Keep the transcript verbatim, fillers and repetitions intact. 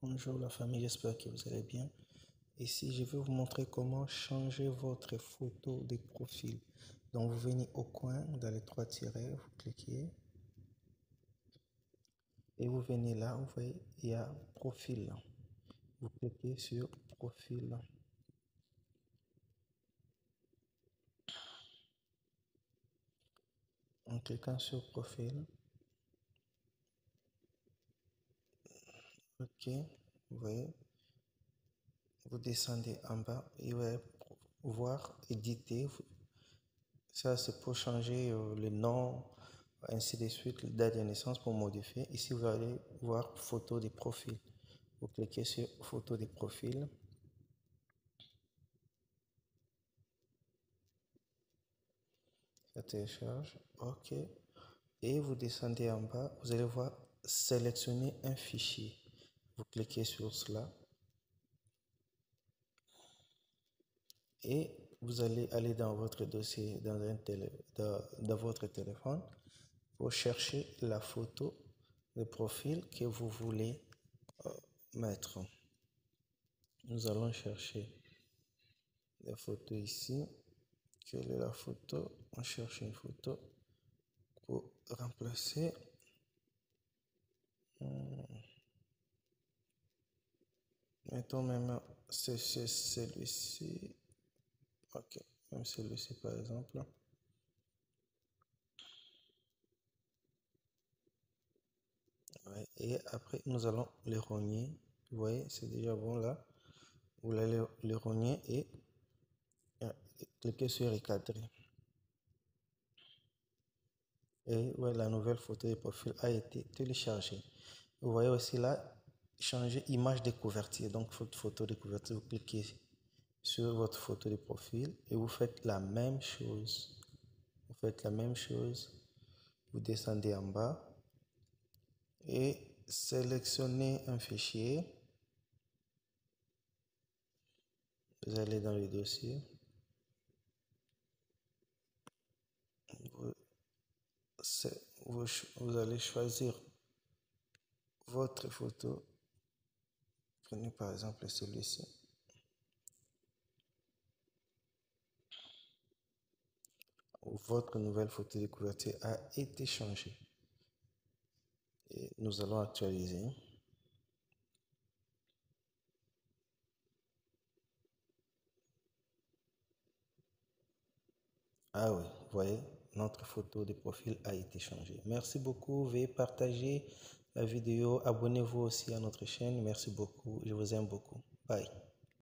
Bonjour la famille, j'espère que vous allez bien. Ici, je vais vous montrer comment changer votre photo de profil. Donc, vous venez au coin, dans les trois tirets, vous cliquez. Et vous venez là, vous voyez, il y a profil. Vous cliquez sur profil. En cliquant sur profil, ok, vous voyez, vous descendez en bas et vous allez voir éditer. Ça, c'est pour changer euh, le nom, ainsi de suite, la date de naissance pour modifier. Ici, vous allez voir photo de profil. Vous cliquez sur photo de profil. Ça télécharge. OK. Et vous descendez en bas. Vous allez voir sélectionner un fichier. Vous cliquez sur cela. Et vous allez aller dans votre dossier, dans, un télé, dans, dans votre téléphone, pour chercher la photo de profil que vous voulez euh, mettre. Nous allons chercher la photo ici. Quelle est la photo? On cherche une photo pour remplacer. Mettons même c'est celui-ci. Ok, même celui-ci par exemple. Ouais, et après, nous allons les rogner. Vous voyez, c'est déjà bon là. Vous allez les rogner et cliquez sur recadrer. Et ouais, la nouvelle photo de profil a été téléchargée. Vous voyez aussi là, changer image de couverture. Donc, votre photo de couverture, vous cliquez sur votre photo de profil et vous faites la même chose. Vous faites la même chose. Vous descendez en bas et sélectionnez un fichier. Vous allez dans le dossier. Vous, vous, vous allez choisir votre photo. Prenez par exemple celui-ci. Votre nouvelle photo de couverture a été changée. Et nous allons actualiser. Ah oui, vous voyez, notre photo de profil a été changée. Merci beaucoup. Veuillez partager la vidéo. Abonnez-vous aussi à notre chaîne. Merci beaucoup. Je vous aime beaucoup. Bye.